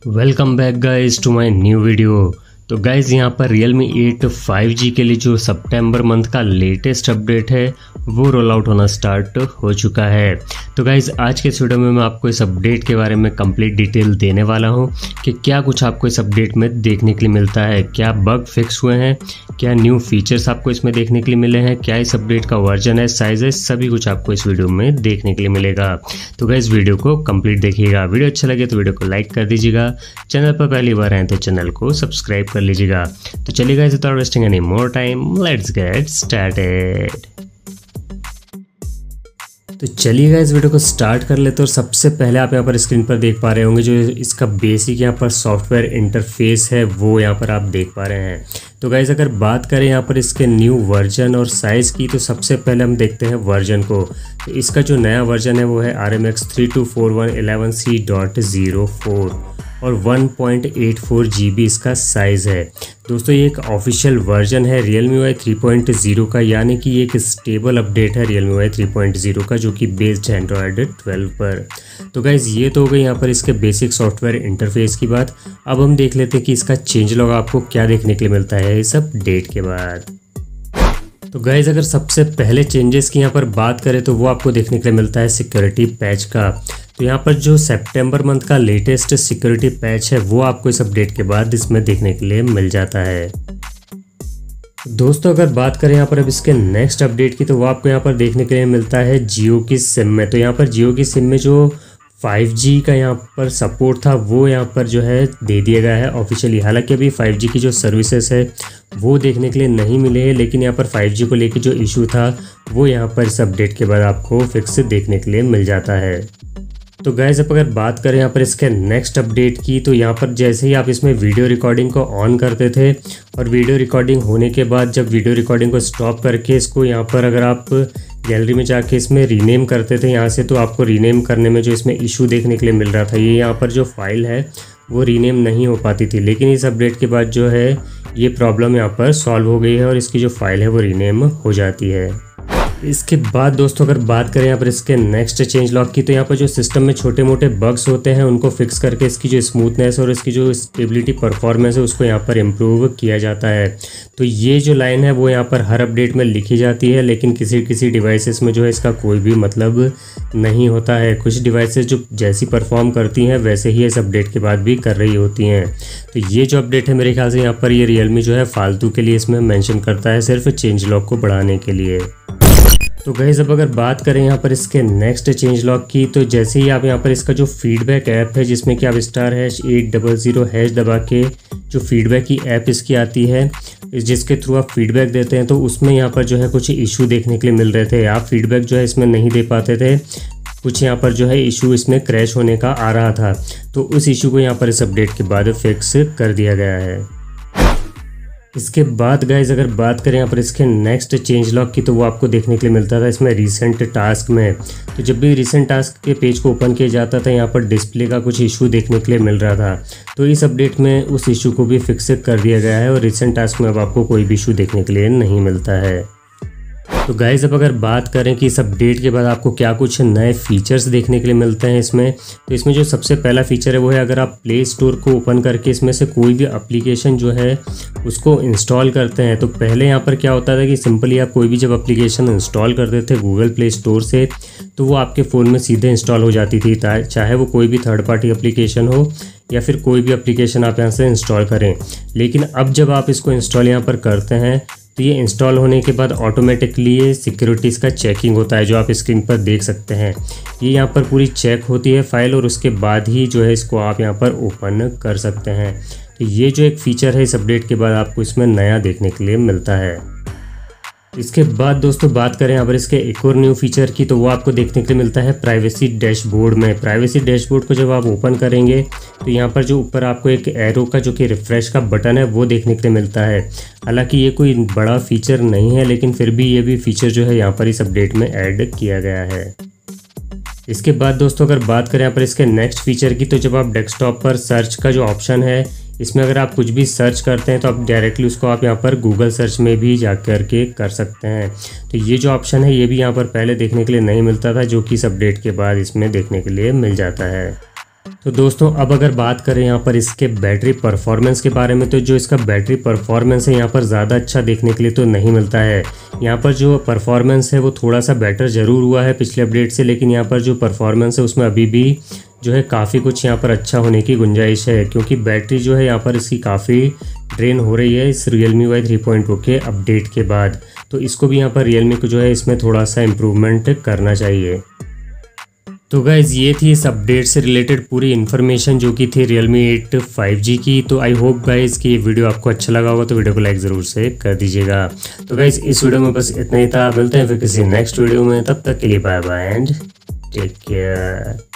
Welcome back guys to my new video. तो guys यहाँ पर Realme 8 5G के लिए जो सितंबर मंथ का लेटेस्ट अपडेट है वो रोल आउट होना स्टार्ट हो चुका है। तो गाइज आज के इस वीडियो में मैं आपको इस अपडेट के बारे में कंप्लीट डिटेल देने वाला हूँ कि क्या कुछ आपको इस अपडेट में देखने के लिए मिलता है, क्या बग फिक्स हुए हैं, क्या न्यू फीचर्स आपको इसमें देखने के लिए मिले हैं, क्या इस अपडेट का वर्जन है, साइज है, सभी कुछ आपको इस वीडियो में देखने के लिए मिलेगा। तो गाइज वीडियो को कंप्लीट देखिएगा। वीडियो अच्छा लगे तो वीडियो को लाइक कर दीजिएगा, चैनल पर पहली बार आए तो चैनल को सब्सक्राइब कर लीजिएगा। तो चलिए guys without wasting any more time let's get started. तो चलिए गाइस वीडियो को स्टार्ट कर लेते हैं। और सबसे पहले आप यहाँ पर स्क्रीन पर देख पा रहे होंगे जो इसका बेसिक यहाँ पर सॉफ्टवेयर इंटरफेस है वो यहाँ पर आप देख पा रहे हैं। तो गाइस अगर बात करें यहाँ पर इसके न्यू वर्जन और साइज़ की तो सबसे पहले हम देखते हैं वर्जन को। तो इसका जो नया वर्जन है वो है RMX 324111C.04 और 1.84 GB इसका साइज़ है। दोस्तों ये एक ऑफिशियल वर्जन है Realme UI 3.0 का, यानी कि एक स्टेबल अपडेट है Realme UI 3.0 का जो कि बेस्ड है Android 12 पर। तो गाइज़ ये तो हो गई यहाँ पर इसके बेसिक सॉफ्टवेयर इंटरफेस की बात। अब हम देख लेते हैं कि इसका चेंज लॉग आपको क्या देखने के लिए मिलता है इस अपडेट के बाद। तो गाइज़ अगर सबसे पहले चेंजेस की यहाँ पर बात करें तो वो आपको देखने के लिए मिलता है सिक्योरिटी पैच का। तो यहाँ पर जो सितंबर मंथ का लेटेस्ट सिक्योरिटी पैच है वो आपको इस अपडेट के बाद इसमें देखने के लिए मिल जाता है। दोस्तों अगर बात करें यहाँ पर अब इसके नेक्स्ट अपडेट की तो वो आपको यहाँ पर देखने के लिए मिलता है जियो की सिम में। तो यहाँ पर जियो की सिम में जो 5G का यहाँ पर सपोर्ट था वो यहाँ पर जो है दे दिया गया है ऑफिशियली। हालांकि अभी 5G की जो सर्विसेज है वो देखने के लिए नहीं मिले हैं, लेकिन यहाँ पर 5G को लेकर जो इशू था वो यहाँ पर इस अपडेट के बाद आपको फिक्स देखने के लिए मिल जाता है। तो गाइस अब अगर बात करें यहाँ पर इसके नेक्स्ट अपडेट की तो यहाँ पर जैसे ही आप इसमें वीडियो रिकॉर्डिंग को ऑन करते थे और वीडियो रिकॉर्डिंग होने के बाद जब वीडियो रिकॉर्डिंग को स्टॉप करके इसको यहाँ पर अगर आप गैलरी में जाके इसमें रीनेम करते थे यहाँ से, तो आपको रीनेम करने में जो इसमें इशू देखने के लिए मिल रहा था, ये यहाँ पर जो फाइल है वो रीनेम नहीं हो पाती थी। लेकिन इस अपडेट के बाद जो है ये प्रॉब्लम यहाँ पर सॉल्व हो गई है और इसकी जो फाइल है वो रीनेम हो जाती है। इसके बाद दोस्तों अगर बात करें यहाँ पर इसके नेक्स्ट चेंज लॉग की तो यहाँ पर जो सिस्टम में छोटे मोटे बग्स होते हैं उनको फिक्स करके इसकी जो स्मूथनेस और इसकी जो स्टेबिलिटी परफॉर्मेंस है उसको यहाँ पर इम्प्रूव किया जाता है। तो ये जो लाइन है वो यहाँ पर हर अपडेट में लिखी जाती है, लेकिन किसी किसी डिवाइसेस में जो है इसका कोई भी मतलब नहीं होता है। कुछ डिवाइसेस जो जैसी परफॉर्म करती हैं वैसे ही इस अपडेट के बाद भी कर रही होती हैं। तो ये जो अपडेट है मेरे ख्याल से यहाँ पर ये Realme जो है फालतू के लिए इसमें मेंशन करता है, सिर्फ चेंज लॉग को बढ़ाने के लिए। तो गाइस अब अगर बात करें यहाँ पर इसके नेक्स्ट चेंज लॉग की तो जैसे ही आप यहाँ पर इसका जो फीडबैक ऐप है जिसमें कि आप *800# दबा के जो फीडबैक की ऐप इसकी आती है जिसके थ्रू आप फीडबैक देते हैं, तो उसमें यहाँ पर जो है कुछ इशू देखने के लिए मिल रहे थे। आप फीडबैक जो है इसमें नहीं दे पाते थे, कुछ यहाँ पर जो है इशू इसमें क्रैश होने का आ रहा था। तो उस इशू को यहाँ पर इस अपडेट के बाद फिक्स कर दिया गया है। इसके बाद गाइज अगर बात करें यहाँ पर इसके नेक्स्ट चेंज लॉग की तो वो आपको देखने के लिए मिलता था इसमें रिसेंट टास्क में। तो जब भी रिसेंट टास्क के पेज को ओपन किया जाता था यहाँ पर डिस्प्ले का कुछ इशू देखने के लिए मिल रहा था। तो इस अपडेट में उस इशू को भी फिक्स कर दिया गया है और रिसेंट टास्क में अब आपको कोई भी इशू देखने के लिए नहीं मिलता है। तो गाइज़ अब अगर बात करें कि इस अपडेट के बाद आपको क्या कुछ नए फीचर्स देखने के लिए मिलते हैं इसमें, तो इसमें जो सबसे पहला फीचर है वो है अगर आप प्ले स्टोर को ओपन करके इसमें से कोई भी एप्लीकेशन जो है उसको इंस्टॉल करते हैं। तो पहले यहाँ पर क्या होता था कि सिंपली आप कोई भी जब एप्लीकेशन इंस्टॉल करते थे गूगल प्ले स्टोर से तो वो आपके फ़ोन में सीधे इंस्टॉल हो जाती थी, चाहे वो कोई भी थर्ड पार्टी एप्लीकेशन हो या फिर कोई भी एप्लीकेशन आप यहाँ से इंस्टॉल करें। लेकिन अब जब आप इसको इंस्टॉल यहाँ पर करते हैं तो ये इंस्टॉल होने के बाद ऑटोमेटिकली ये सिक्योरिटीज़ का चेकिंग होता है जो आप स्क्रीन पर देख सकते हैं। ये यहाँ पर पूरी चेक होती है फाइल और उसके बाद ही जो है इसको आप यहाँ पर ओपन कर सकते हैं। तो ये जो एक फ़ीचर है इस अपडेट के बाद आपको इसमें नया देखने के लिए मिलता है। इसके बाद दोस्तों बात करें यहाँ पर इसके एक और न्यू फीचर की तो वो आपको देखने के लिए मिलता है प्राइवेसी डैशबोर्ड में। प्राइवेसी डैशबोर्ड को जब आप ओपन करेंगे तो यहाँ पर जो ऊपर आपको एक एरो का जो कि रिफ्रेश का बटन है वो देखने के लिए मिलता है। हालांकि ये कोई बड़ा फीचर नहीं है, लेकिन फिर भी ये भी फीचर जो है यहाँ पर इस अपडेट में ऐड किया गया है। इसके बाद दोस्तों अगर बात करें यहाँ पर इसके नेक्स्ट फीचर की तो जब आप डेस्कटॉप पर सर्च का जो ऑप्शन है इसमें अगर आप कुछ भी सर्च करते हैं तो आप डायरेक्टली उसको आप यहाँ पर गूगल सर्च में भी जा कर के कर सकते हैं। तो ये जो ऑप्शन है ये भी यहाँ पर पहले देखने के लिए नहीं मिलता था, जो कि इस अपडेट के बाद इसमें देखने के लिए मिल जाता है। तो दोस्तों अब अगर बात करें यहाँ पर इसके बैटरी परफॉर्मेंस के बारे में, तो जो इसका बैटरी परफॉर्मेंस है यहाँ पर ज़्यादा अच्छा देखने के लिए तो नहीं मिलता है। यहाँ पर जो परफॉर्मेंस है वो थोड़ा सा बेटर ज़रूर हुआ है पिछले अपडेट से, लेकिन यहाँ पर जो परफॉर्मेंस है उसमें अभी भी जो है काफ़ी कुछ यहाँ पर अच्छा होने की गुंजाइश है, क्योंकि बैटरी जो है यहाँ पर इसकी काफ़ी ड्रेन हो रही है इस Realme Y 3.0 के अपडेट के बाद। तो इसको भी यहाँ पर Realme को जो है इसमें थोड़ा सा इम्प्रूवमेंट करना चाहिए। तो गाइज़ ये थी इस अपडेट से रिलेटेड पूरी इन्फॉर्मेशन जो कि थी Realme 8 5G की। तो आई होप गाइज़ कि ये वीडियो आपको अच्छा लगा होगा, तो वीडियो को लाइक ज़रूर से कर दीजिएगा। तो गाइज़ इस वीडियो में बस इतना ही था, मिलते हैं फिर किसी नेक्स्ट वीडियो में, तब तक के लिए bye bye and take care.